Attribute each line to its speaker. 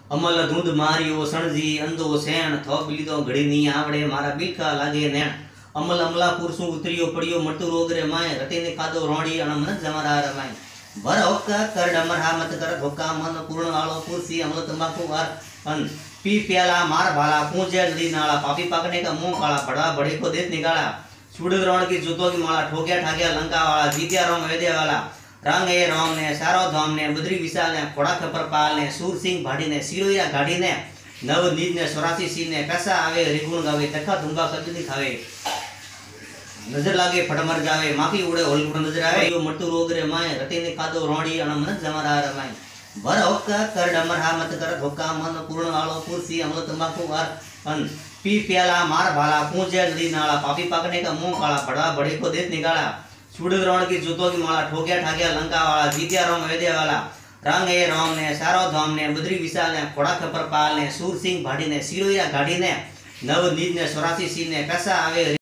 Speaker 1: अमल धूंध मारियो सणजी अंधो सेण थोप लीधो घड़ी नी आवड़े मारा बिलखा लागे नेण अमल अमला पुरसू उतरियो पड़ियो मटू रोग रे माए रटीने खादो रोड़ी अणमन जमरा रमाई भर होका कर डमरा मत कर धोका मन पूर्ण वालो कुर्सी अमल तंबाकू वार अन पी प्याला मार भाला पूंजे जड़ी नाला पापी पाकने का मुंह काला बड़ा बड़े को देत निकाला छुड़ रण की जूतों की माला ठोकिया ठाकिया लंका वाला जीतिया रोम वेदे वाला रंग ए रोम ने सारो धाम ने बद्री विशाल ने फोड़ा खपर पाल ने सूर सिंह भाड़ी ने सिरोया गाड़ी ने नव नीज ने सोरासी सिंह ने कैसा आवे रिगुण गावे तखा धुंगा कजली खावे नजर लागे फटमर जावे माफी उड़े होलकुट नजर आवे यो मटू रोग रे माए रटीने खादो रोड़ी अणमन जमरा रमाई भर होका कर डमरा मत कर धोका मन पूर्ण वालो कुर्सी अमल तंबाकू वार अन पी प्याला मार भाला पूंजे जड़ी नाला पापी पाकने का मुंह काला बड़ा बड़े को देत निकाला छुड़ रण की जूतों की माला ठोकिया ठाकिया लंका वाला जीतिया रोम वेदे वाला रंग ए रोम ने सारो धाम ने बद्री विशाल ने फोड़ा खपर पाल ने सूर सिंह भाड़ी ने सिरोया गाड़ी ने नव नीज ने सोरासी सिंह ने कैसा आवे